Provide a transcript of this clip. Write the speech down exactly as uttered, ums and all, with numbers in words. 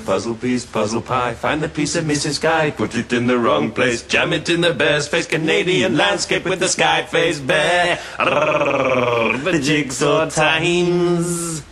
puzzle piece, puzzle pie. Find the piece of missing sky, put it in the wrong place. Jam it in the bear's face, Canadian landscape with the sky face bear. The jigsaw times.